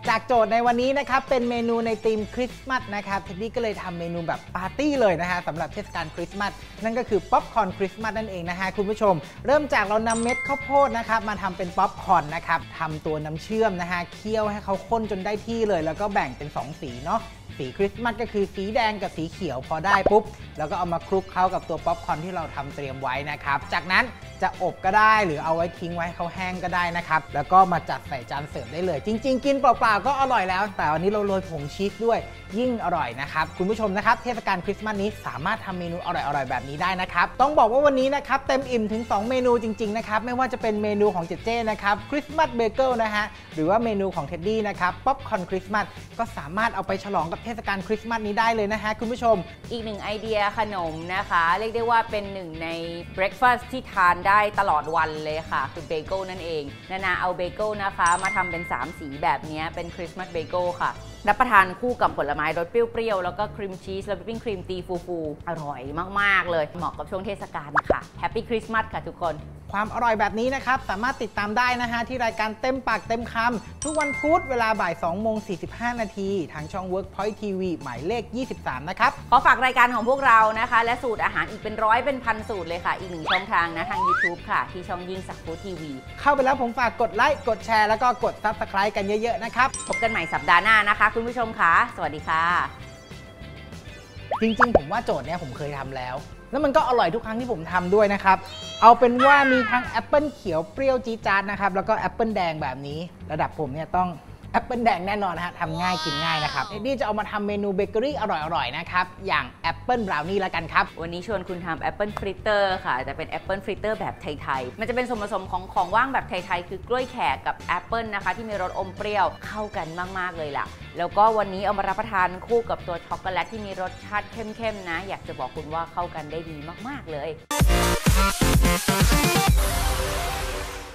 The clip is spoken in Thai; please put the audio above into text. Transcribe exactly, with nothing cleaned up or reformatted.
จากโจทย์ในวันนี้นะครับเป็นเมนูในธีมคริสต์มาสนะครับเท็ดดี้ก็เลยทำเมนูแบบปาร์ตี้เลยนะฮะสำหรับเทศกาลคริสต์มาสนั่นก็คือป๊อปคอร์นคริสต์มาสนั่นเองนะฮะคุณผู้ชมเริ่มจากเรานำเม็ดข้าวโพดนะครับมาทำเป็นป๊อปคอร์นนะครับทำตัวน้ำเชื่อมนะฮะเคี่ยวให้เขาข้นจนได้ที่เลยแล้วก็แบ่งเป็นสองสีเนาะสีคริสต์มาสก็คือสีแดงกับสีเขียวพอได้ปุ๊บแล้วก็เอามาคลุกเข้ากับตัวป๊อปคอร์นที่เราทำเตรียมไว้นะครับจากนั้นจะอบก็ได้หรือเอาไว้ทิ้งไว้เขาแห้งก็ได้นะครับแล้วก็มาจัดใส่จานเสิร์ฟได้เลยจริงๆกินเปล่าๆก็อร่อยแล้วแต่วันนี้เราโรยผงชีสด้วยยิ่งอร่อยนะครับคุณผู้ชมนะครับเทศกาลคริสต์มาสนี้สามารถทำเมนูอร่อยๆแบบนี้ได้นะครับต้องบอกว่าวันนี้นะครับเต็มอิ่มถึงสองเมนูจริงๆนะครับไม่ว่าจะเป็นเมนูของเจเจนะครับคริสต์มาสเบเกิลนะฮะหรือว่าเมนูของเท็ดดี้นะครับป๊อปคอร์นคริสต์มาสก็สามารถเอาไปฉลองกับเทศกาลคริสต์มาสนี้ได้เลยนะฮะคุณผู้ชมอีกหนึ่งไอเดียขนมนะคะเรียกได้ว่าเป็นหนึ่งในเบรคฟาสต์ที่ทานได้ตลอดวันเลยค่ะคือเบเกิลนั่นเองนานาเอาเบเกิลนะคะมาทำเป็นสามสีแบบนี้เป็นคริสต์มาสเบเกิลค่ะรับประทานคู่กับผลไม้รสเปรี้ยวๆแล้วก็ครีมชีสและวิปปิ้งครีมตีฟูๆอร่อยมากๆเลยเหมาะกับช่วงเทศกาลค่ะแฮปปี้คริสต์มาสค่ะทุกคนความอร่อยแบบนี้นะครับสามารถติดตามได้นะฮะที่รายการเต็มปากเต็มคำทุกวันพุธเวลาบ่ายสองโมงสี่สิบห้านาทีทางช่อง Workpoint ที วี หมายเลขยี่สิบสามนะครับขอฝากรายการของพวกเรานะคะและสูตรอาหารอีกเป็นร้อยเป็นพันสูตรเลยค่ะอีกหนึ่งช่องทางนะทาง YouTube ค่ะที่ช่องยิ่งศักดิ์ฟู้ดทีวีเข้าไปแล้วผมฝากกดไลค์กดแชร์แล้วก็กด ซับสไครบ์ กันเยอะๆนะครับพบกันใหม่สัปดาห์หน้านะคะคุณผู้ชมค่ะสวัสดีค่ะจริงๆผมว่าโจทย์เนี้ยผมเคยทำแล้วแล้วมันก็อร่อยทุกครั้งที่ผมทำด้วยนะครับเอาเป็นว่ามีทั้งแอปเปิลเขียวเปรี้ยวจี๊ดจ๊าดนะครับแล้วก็แอปเปิลแดงแบบนี้ระดับผมเนี่ยต้องแอปเปิลแดงแน่นอนนะฮะทำง่ายกินง่ายนะครับเอ็ดดี้จะเอามาทำเมนูเบเกอรี่อร่อยๆนะครับอย่างแอปเปิลบราวนี่แล้วกันครับวันนี้ชวนคุณทำแอปเปิลฟริตเตอร์ค่ะแต่เป็นแอปเปิลฟริตเตอร์แบบไทยๆมันจะเป็นส่วนผสมของของว่างแบบไทยๆคือกล้วยแขกกับแอปเปิลนะคะที่มีรสอมเปรี้ยวเข้ากันมากๆเลยล่ะแล้วก็วันนี้เอามารับประทานคู่กับตัวช็อกโกแลตที่มีรสชาติเข้มๆนะอยากจะบอกคุณว่าเข้ากันได้ดีมากๆเลย